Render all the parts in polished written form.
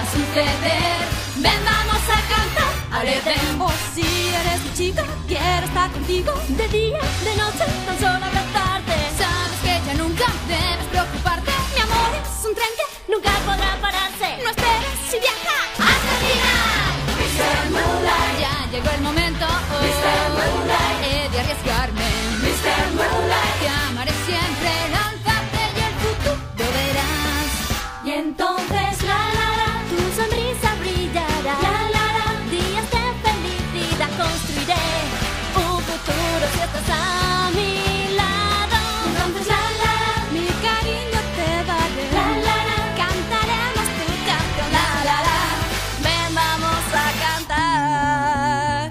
a suceder. Ven, vamos a cantar al Edén. Oh, si eres mi chica, quiero estar contigo de día, de noche, tan solo abrazarte. Sabes que ya nunca debes preocuparte. Mi amor es un tren que nunca podrá pararse. No esperes y viaja hasta el final. Mr. Moonlight, Ya llegó el momento Mr. Moonlight, he de arriesgarme. Mr. Moonlight. Te amaré siempre, el alzarte y el futuro verás. Y entonces, tu sonrisa brillará. Días de felicidad construiré. Un futuro si estás a mi lado. Entonces mi cariño te daré. Cantaremos tu canción. Ven, vamos a cantar.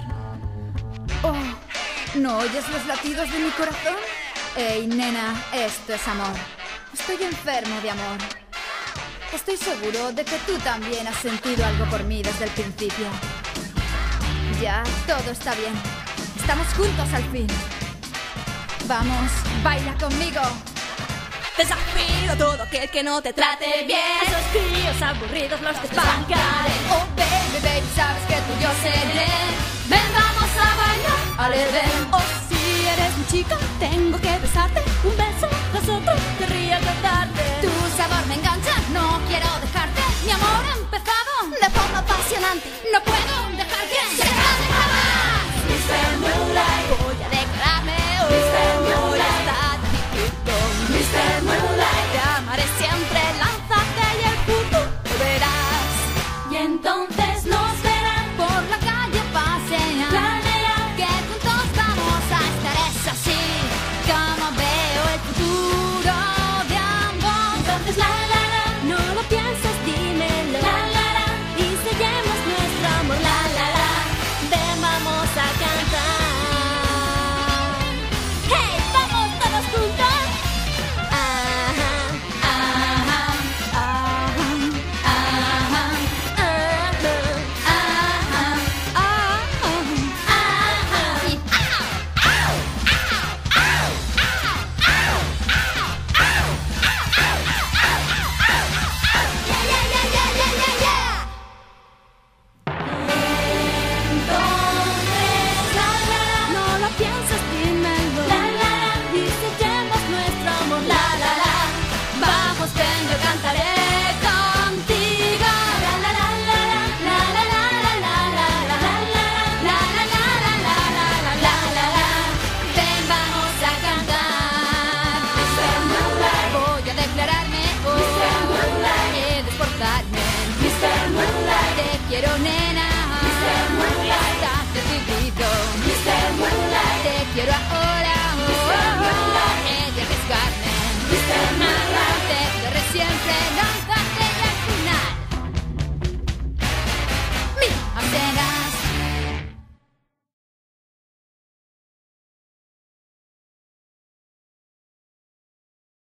Oh, ¿no oyes los latidos de mi corazón? Ey, nena, esto es amor. Estoy enfermo de amor. Estoy seguro de que tú también has sentido algo por mí desde el principio. Ya, todo está bien. Estamos juntos al fin. Vamos, baila conmigo. Desafío a todo aquel que no te trate bien. Esos críos aburridos los desbancaré. Oh, baby, baby, sabes que tú yo seré. Ven, vamos a bailar al Edén. Oh, si eres mi chica, tengo que besarte. Un beso tras otro, querría cantarte. Tu sabor me engancha, no quiero dejarte. Mi amor ha empezado de forma apasionante. No puedo dejar que se acabe jamás. Mr. Moonlight, Voy a decorarme Mr. hoy Moonlight, hasta ti. Mr. Moonlight.